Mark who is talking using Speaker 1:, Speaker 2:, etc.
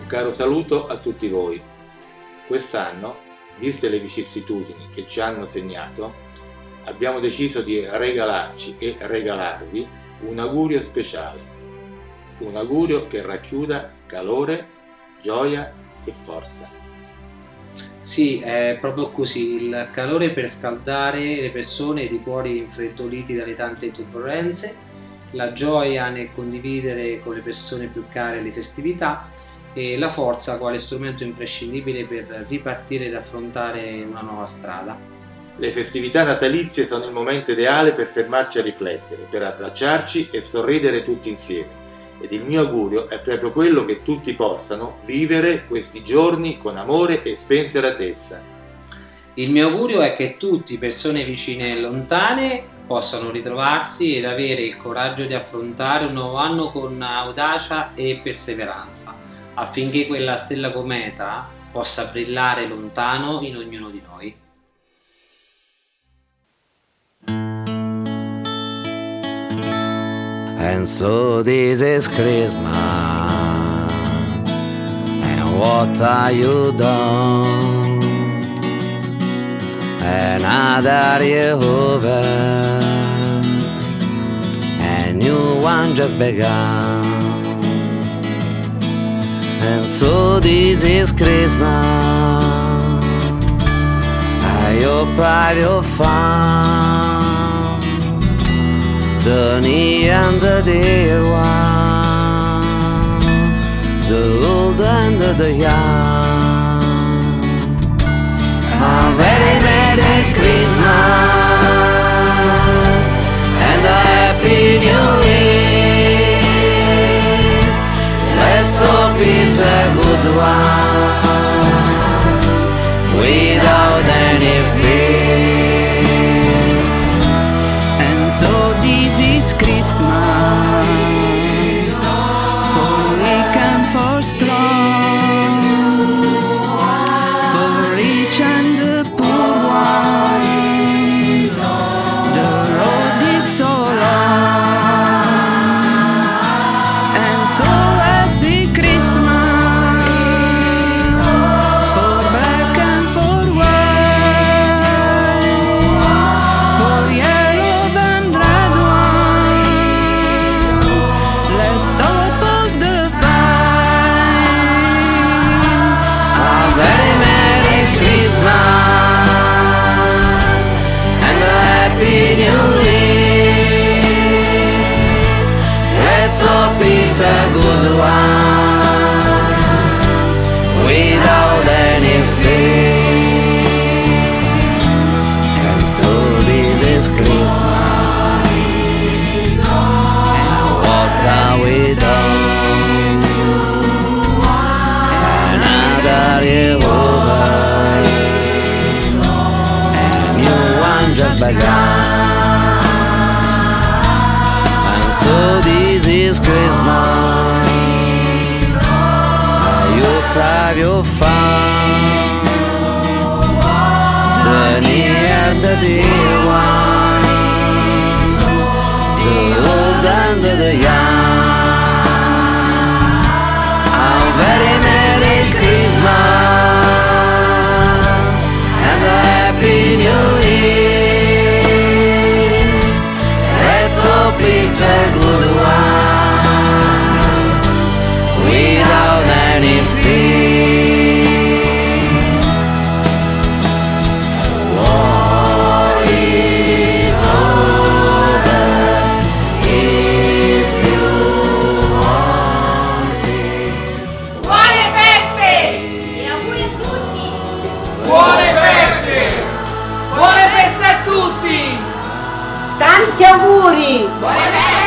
Speaker 1: caro saluto a tutti voi. Quest'anno, viste le vicissitudini che ci hanno segnato, abbiamo deciso di regalarci e regalarvi un augurio speciale. Un augurio che racchiuda calore, gioia e forza.
Speaker 2: Sì, è proprio così, il calore per scaldare le persone e i cuori infreddoliti dalle tante turbolenze, la gioia nel condividere con le persone più care le festività e la forza quale strumento imprescindibile per ripartire ed affrontare una nuova strada.
Speaker 1: Le festività natalizie sono il momento ideale per fermarci a riflettere, per abbracciarci e sorridere tutti insieme. Ed il mio augurio è proprio quello che tutti possano vivere questi giorni con amore e spensieratezza.
Speaker 2: Il mio augurio è che tutti, persone vicine e lontane, possano ritrovarsi ed avere il coraggio di affrontare un nuovo anno con audacia e perseveranza, affinché quella stella cometa possa brillare lontano in ognuno di noi.
Speaker 3: And so this is Christmas, and what are you done? Another year over, a new one just begun. And so this is Christmas, I hope you'll find the near and the dear one, the old and the young. A very Merry Christmas and a Happy New Year. Let's hope it's a good one without any fear. It's a good one without any fear. And so this is Christmas, and what are we done? Another year over, and a new one just begun. And so this is Christmas, I hope you'll find the near and the dear one, the old and the young. A very Merry Christmas and a Happy New Year. Let's hope it's a good one without any fear. War is over if you want it.
Speaker 4: Buone feste! E auguri a tutti!
Speaker 5: Buone feste! Buone feste a tutti!
Speaker 4: Tanti auguri!
Speaker 5: Buone feste!